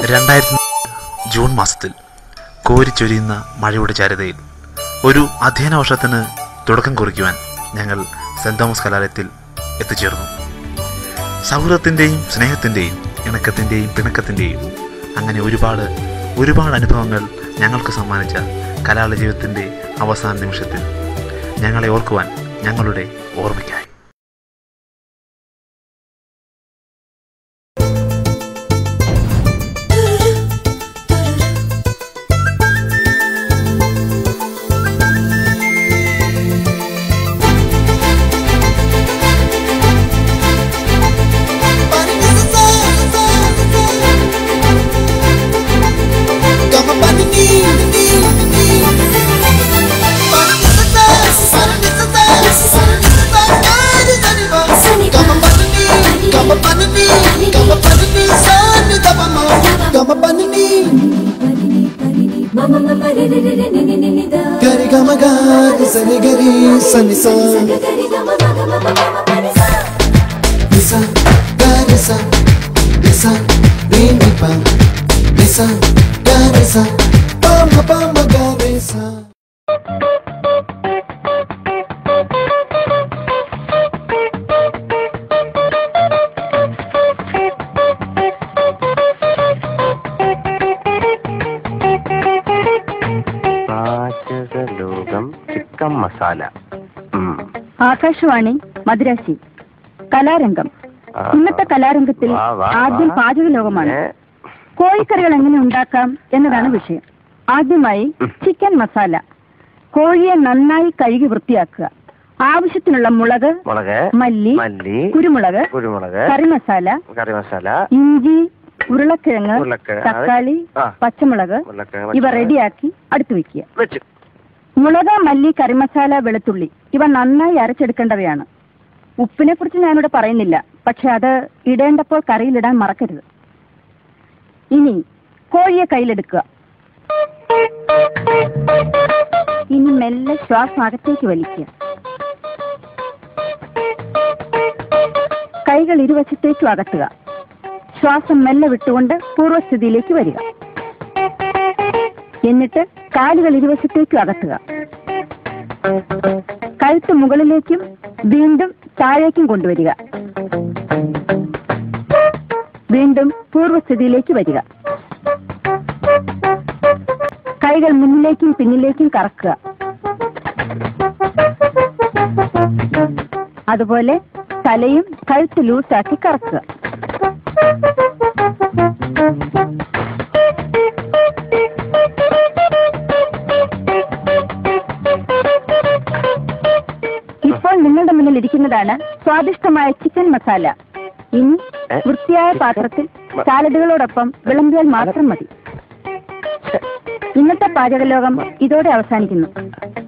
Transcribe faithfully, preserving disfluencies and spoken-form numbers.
രണ്ടായിരത്തി ജൂൺ മാസത്തിൽ കോരിച്ചൊരിയുന്ന മഴയുടെ ചാരുതയിൽ ഒരു അധ്യയന വർഷത്തിന് തുടക്കം കുറിക്കുവാൻ ഞങ്ങൾ സെന്റ് തോമസ് കലാലയത്തിൽ എത്തിച്ചേർന്നു. സൗഹൃദത്തിൻ്റെയും സ്നേഹത്തിൻ്റെയും ഇണക്കത്തിൻ്റെയും പിണക്കത്തിൻ്റെയും അങ്ങനെ ഒരുപാട് ഒരുപാട് അനുഭവങ്ങൾ ഞങ്ങൾക്ക് സമ്മാനിച്ച കലാലയ ജീവിതത്തിൻ്റെ അവസാന നിമിഷത്തിൽ ഞങ്ങളെ ഓർക്കുവാൻ ഞങ്ങളുടെ ഓർമ്മയ്ക്കായി Gari gama gari sani gari sani sa Nisa gari sa Nisa rini pa Nisa gari sa Pama pama gari sa masala. Akashvani Madrasi കലാരംഗം. ഇന്നത്തെ കലാരംഗത്തിൽ ആദ്യം പാചക ലോകമാണ്. കോഴിക്കറികൾ എങ്ങനെ ഉണ്ടാക്കാം എന്നതാണ് വിഷയം. ആദ്യമായി ചിക്കൻ മസാല. കോഴിയെ നന്നായി കഴുകി വൃത്തിയാക്കുക. ആവശ്യത്തിനുള്ള മുളക്, മല്ലി, കുരുമുളക്, കറിമസാല, ഇഞ്ചി, ഉരുളക്കിഴങ്ങ്, തക്കാളി, പച്ചമുളക് ഇവ റെഡിയാക്കി അടുത്തു വെക്കുക. മുളക്, മല്ലി, കറിമസാല, വെളുത്തുള്ളി ഇവ നന്നായി അരച്ചെടുക്കേണ്ടവയാണ്. ഉപ്പിനെ കുറിച്ച് ഞാനിവിടെ പറയുന്നില്ല, പക്ഷെ അത് ഇടേണ്ടപ്പോൾ കറിയിലിടാൻ മറക്കരുത്. ഇനി കോഴിയെ കയ്യിലെടുക്കുക. ഇനി മെല്ലെ ശ്വാസം അകത്തേക്ക് വലിക്കുക. കൈകൾ ഇരുവശത്തേക്കും അകത്തുക. ശ്വാസം മെല്ലെ വിട്ടുകൊണ്ട് പൂർവ്വസ്ഥിതിയിലേക്ക് വരിക. എന്നിട്ട് കാലുകൾ ഇരുവശത്തേക്കും അകത്തുക. കഴുത്ത് മുകളിലേക്കും വീണ്ടും താഴേക്കും കൊണ്ടുവരിക. വീണ്ടും പൂർവ്വസ്ഥിതിയിലേക്ക് വരിക. കൈകൾ മുന്നിലേക്കും പിന്നിലേക്കും കറക്കുക. അതുപോലെ തലയും കഴുത്ത് ലൂസാക്കി കറക്കുക. ഇപ്പോൾ നിങ്ങളുടെ മുന്നിൽ ഇരിക്കുന്നതാണ് സ്വാദിഷ്ടമായ ചിക്കൻ മസാല. ഇനി വൃത്തിയായ പാത്രത്തിൽ സാലഡുകളോടൊപ്പം വിളമ്പിയാൽ മാത്രം മതി. ഇന്നത്തെ പാചകലോകം ഇതോടെ അവസാനിക്കുന്നു.